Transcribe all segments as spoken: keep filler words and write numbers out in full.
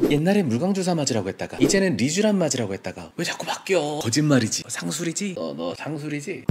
옛날엔 물광주사 맞으라고 했다가 이제는 리쥬란 맞으라고 했다가 왜 자꾸 바뀌어? 거짓말이지. 상술이지? 너, 너 상술이지?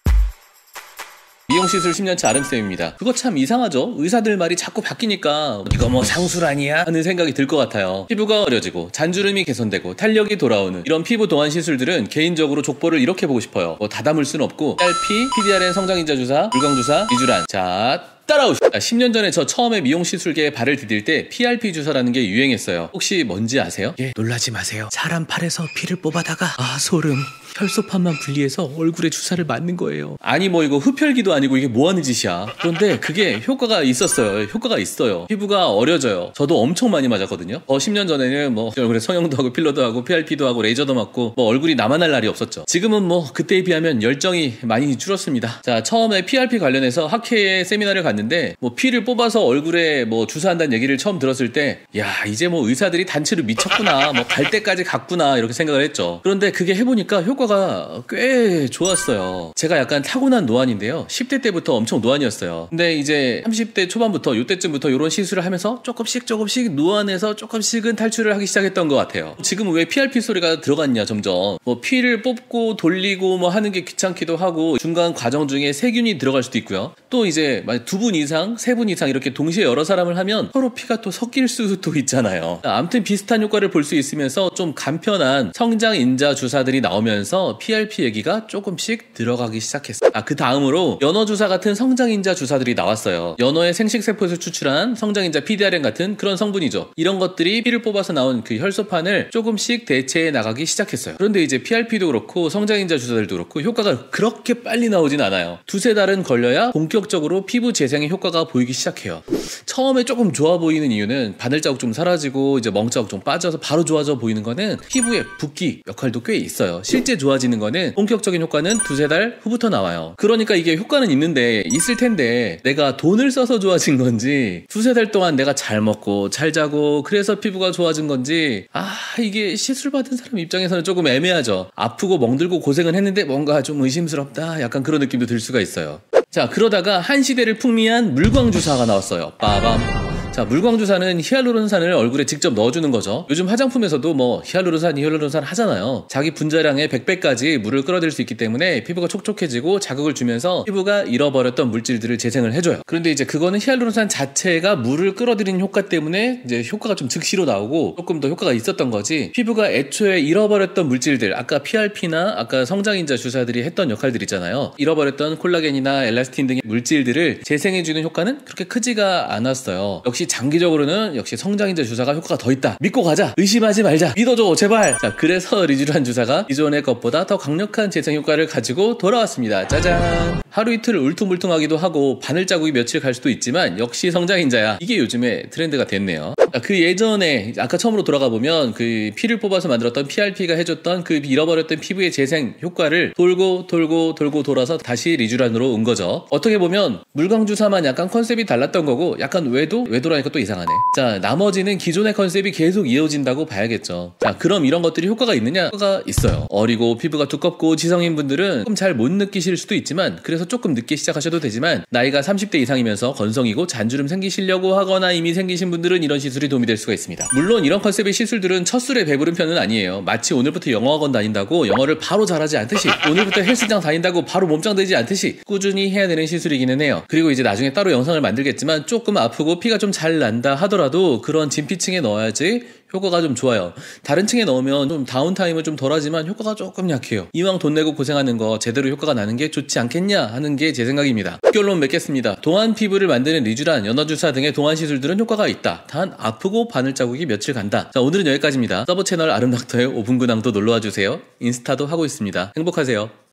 미용시술 십 년차 아름쌤입니다. 그거 참 이상하죠? 의사들 말이 자꾸 바뀌니까 이거 뭐 상술 아니야? 하는 생각이 들 것 같아요. 피부가 어려지고 잔주름이 개선되고 탄력이 돌아오는 이런 피부 동안 시술들은 개인적으로 족보를 이렇게 보고 싶어요. 뭐 다 담을 순 없고 피알피, 피디알엔 성장인자 주사, 물광주사, 리쥬란. 자, 따라오시오. 십 년 전에 저 처음에 미용시술계에 발을 디딜 때 피알피 주사라는 게 유행했어요. 혹시 뭔지 아세요? 예, 놀라지 마세요. 사람 팔에서 피를 뽑아다가 아 소름, 혈소판만 분리해서 얼굴에 주사를 맞는 거예요. 아니 뭐 이거 흡혈귀도 아니고 이게 뭐하는 짓이야. 그런데 그게 효과가 있었어요. 효과가 있어요. 피부가 어려져요. 저도 엄청 많이 맞았거든요. 어, 십 년 전에는 뭐 얼굴에 성형도 하고 필러도 하고 피알피도 하고 레이저도 맞고 뭐 얼굴이 남아날 날이 없었죠. 지금은 뭐 그때에 비하면 열정이 많이 줄었습니다. 자, 처음에 피알피 관련해서 학회에 세미나를 갔는데 근데 뭐 피를 뽑아서 얼굴에 뭐 주사한다는 얘기를 처음 들었을 때 야 이제 뭐 의사들이 단체로 미쳤구나, 뭐 갈 때까지 갔구나 이렇게 생각을 했죠. 그런데 그게 해보니까 효과가 꽤 좋았어요. 제가 약간 타고난 노안인데요, 십 대 때부터 엄청 노안이었어요. 근데 이제 삼십 대 초반부터 요때쯤부터 이런 시술을 하면서 조금씩 조금씩 노안에서 조금씩은 탈출을 하기 시작했던 것 같아요. 지금은 왜 피알피 소리가 들어갔냐, 점점 뭐 피를 뽑고 돌리고 뭐 하는 게 귀찮기도 하고 중간 과정 중에 세균이 들어갈 수도 있고요. 또 이제 만약 두 분 이상, 세 분 이상 이렇게 동시에 여러 사람을 하면 서로 피가 또 섞일 수도 있잖아요. 아무튼 비슷한 효과를 볼 수 있으면서 좀 간편한 성장인자 주사들이 나오면서 피알피 얘기가 조금씩 들어가기 시작했어요. 아, 그 다음으로 연어주사 같은 성장인자 주사들이 나왔어요. 연어의 생식세포에서 추출한 성장인자 피디알엔 같은 그런 성분이죠. 이런 것들이 피를 뽑아서 나온 그 혈소판을 조금씩 대체해 나가기 시작했어요. 그런데 이제 피알피도 그렇고 성장인자 주사들도 그렇고 효과가 그렇게 빨리 나오진 않아요. 두세 달은 걸려야 본격적으로 피부 재생의 효과가 보이기 시작해요. 처음에 조금 좋아 보이는 이유는 바늘 자국 좀 사라지고 이제 멍자국 좀 빠져서 바로 좋아져 보이는 거는 피부의 붓기 역할도 꽤 있어요. 실제 좋아지는 거는 본격적인 효과는 두세 달 후부터 나와요. 그러니까 이게 효과는 있는데 있을 텐데 내가 돈을 써서 좋아진 건지 두세 달 동안 내가 잘 먹고 잘 자고 그래서 피부가 좋아진 건지 아 이게 시술 받은 사람 입장에서는 조금 애매하죠. 아프고 멍들고 고생은 했는데 뭔가 좀 의심스럽다, 약간 그런 느낌도 들 수가 있어요. 자, 그러다가 한 시대를 풍미한 물광주사가 나왔어요. 빠밤. 자, 물광주사는 히알루론산을 얼굴에 직접 넣어주는 거죠. 요즘 화장품에서도 뭐 히알루론산, 히알루론산 하잖아요. 자기 분자량의 백 배까지 물을 끌어들일 수 있기 때문에 피부가 촉촉해지고 자극을 주면서 피부가 잃어버렸던 물질들을 재생을 해줘요. 그런데 이제 그거는 히알루론산 자체가 물을 끌어들이는 효과 때문에 이제 효과가 좀 즉시로 나오고 조금 더 효과가 있었던 거지, 피부가 애초에 잃어버렸던 물질들, 아까 피알피나 아까 성장인자 주사들이 했던 역할들 있잖아요. 잃어버렸던 콜라겐이나 엘라스틴 등의 물질들을 재생해주는 효과는 그렇게 크지가 않았어요. 역시 장기적으로는 역시 성장인자 주사가 효과가 더 있다, 믿고 가자, 의심하지 말자, 믿어줘 제발. 자, 그래서 리쥬란 주사가 기존의 것보다 더 강력한 재생 효과를 가지고 돌아왔습니다. 짜잔. 하루 이틀 울퉁불퉁하기도 하고 바늘 자국이 며칠 갈 수도 있지만 역시 성장인자야, 이게 요즘에 트렌드가 됐네요. 자, 그 예전에 아까 처음으로 돌아가 보면 그 피를 뽑아서 만들었던 피알피가 해줬던 그 잃어버렸던 피부의 재생 효과를 돌고 돌고 돌고 돌아서 다시 리쥬란으로 온 거죠. 어떻게 보면 물광주사만 약간 컨셉이 달랐던 거고, 약간 외도? 외도라니까 또 이상하네. 자, 나머지는 기존의 컨셉이 계속 이어진다고 봐야겠죠. 자, 그럼 이런 것들이 효과가 있느냐? 효과가 있어요. 어리고 피부가 두껍고 지성인 분들은 조금 잘 못 느끼실 수도 있지만, 그래서 조금 늦게 시작하셔도 되지만, 나이가 삼십 대 이상이면서 건성이고 잔주름 생기시려고 하거나 이미 생기신 분들은 이런 시술이 도움이 될 수가 있습니다. 물론 이런 컨셉의 시술들은 첫 술에 배부른 편은 아니에요. 마치 오늘부터 영어학원 다닌다고 영어를 바로 잘하지 않듯이, 오늘부터 헬스장 다닌다고 바로 몸짱 되지 않듯이 꾸준히 해야 되는 시술이기는 해요. 그리고 이제 나중에 따로 영상을 만들겠지만, 조금 아프고 피가 좀 잘 난다 하더라도 그런 진피층에 넣어야지 효과가 좀 좋아요. 다른 층에 넣으면 좀 다운타임은 좀 덜하지만 효과가 조금 약해요. 이왕 돈 내고 고생하는 거 제대로 효과가 나는 게 좋지 않겠냐 하는 게 제 생각입니다. 결론 맺겠습니다. 동안 피부를 만드는 리쥬란, 연어주사 등의 동안 시술들은 효과가 있다. 단 아프고 바늘 자국이 며칠 간다. 자, 오늘은 여기까지입니다. 서브 채널 아름닥터의 오 분 근황도 놀러와 주세요. 인스타도 하고 있습니다. 행복하세요.